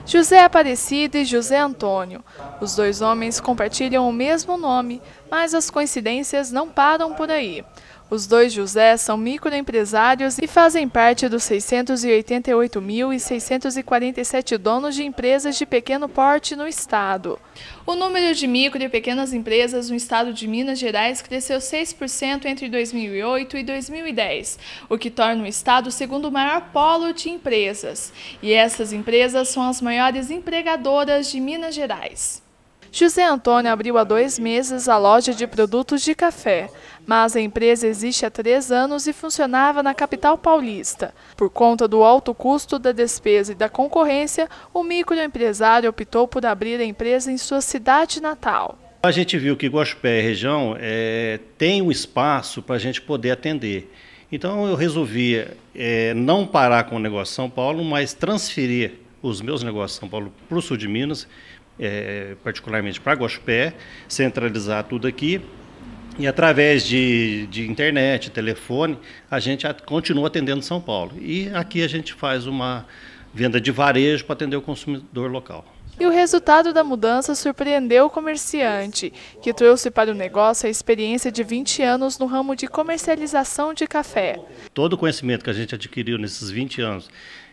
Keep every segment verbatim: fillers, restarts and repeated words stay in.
José Aparecido e José Antônio. Os dois homens compartilham o mesmo nome, mas as coincidências não param por aí. Os dois José são microempresários e fazem parte dos seiscentos e oitenta e oito mil e seiscentos e quarenta e sete donos de empresas de pequeno porte no estado. O número de micro e pequenas empresas no estado de Minas Gerais cresceu seis por cento entre dois mil e oito e dois mil e dez, o que torna o estado o segundo maior polo de empresas. E essas empresas são as maiores empregadoras de Minas Gerais. José Antônio abriu há dois meses a loja de produtos de café, mas a empresa existe há três anos e funcionava na capital paulista. Por conta do alto custo da despesa e da concorrência, o microempresário optou por abrir a empresa em sua cidade natal. A gente viu que Guaxupé e região é, tem um espaço para a gente poder atender. Então eu resolvi é, não parar com o negócio São Paulo, mas transferir os meus negócios São Paulo para o sul de Minas, É, particularmente para Guaxupé, centralizar tudo aqui e através de, de internet, telefone, a gente continua atendendo São Paulo. E aqui a gente faz uma venda de varejo para atender o consumidor local. E o resultado da mudança surpreendeu o comerciante, que trouxe para o negócio a experiência de vinte anos no ramo de comercialização de café. Todo o conhecimento que a gente adquiriu nesses vinte anos,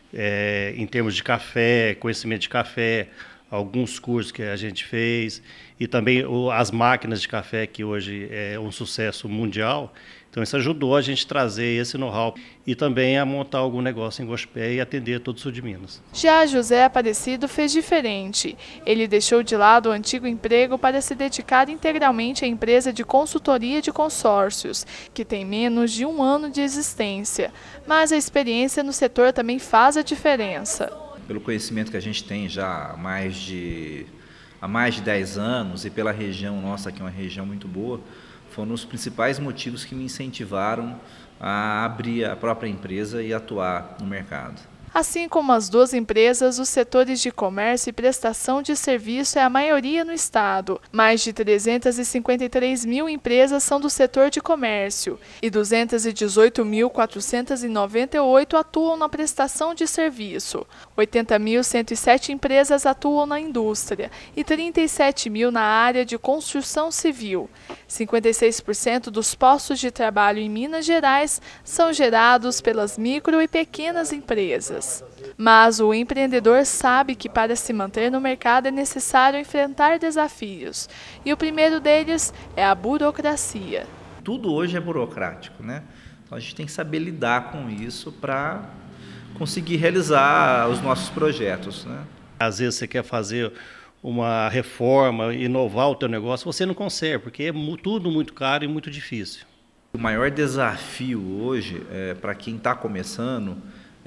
é, em termos de café, conhecimento de café, alguns cursos que a gente fez e também as máquinas de café, que hoje é um sucesso mundial. Então isso ajudou a gente a trazer esse know-how e também a montar algum negócio em Guaxupé e atender todo o sul de Minas. Já José Aparecido fez diferente. Ele deixou de lado o antigo emprego para se dedicar integralmente à empresa de consultoria de consórcios, que tem menos de um ano de existência. Mas a experiência no setor também faz a diferença. Pelo conhecimento que a gente tem já há mais de, há mais de dez anos e pela região nossa, que é uma região muito boa, foram os principais motivos que me incentivaram a abrir a própria empresa e atuar no mercado. Assim como as duas empresas, os setores de comércio e prestação de serviço é a maioria no estado. Mais de trezentas e cinquenta e três mil empresas são do setor de comércio e duzentas e dezoito mil, quatrocentas e noventa e oito atuam na prestação de serviço. oitenta mil, cento e sete empresas atuam na indústria e trinta e sete mil na área de construção civil. cinquenta e seis por cento dos postos de trabalho em Minas Gerais são gerados pelas micro e pequenas empresas. Mas o empreendedor sabe que para se manter no mercado é necessário enfrentar desafios. E o primeiro deles é a burocracia. Tudo hoje é burocrático, né? Então a gente tem que saber lidar com isso para conseguir realizar os nossos projetos, né? Às vezes você quer fazer uma reforma, inovar o teu negócio, você não consegue, porque é tudo muito caro e muito difícil. O maior desafio hoje, é, para quem está começando,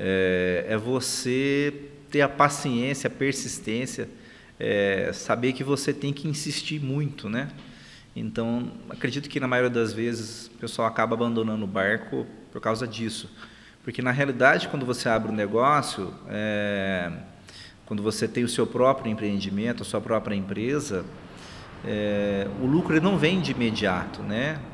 é, é você ter a paciência, a persistência, é, saber que você tem que insistir muito, né? Então, acredito que na maioria das vezes o pessoal acaba abandonando o barco por causa disso. Porque na realidade, quando você abre um negócio, é, quando você tem o seu próprio empreendimento, a sua própria empresa, é, o lucro ele não vem de imediato, né?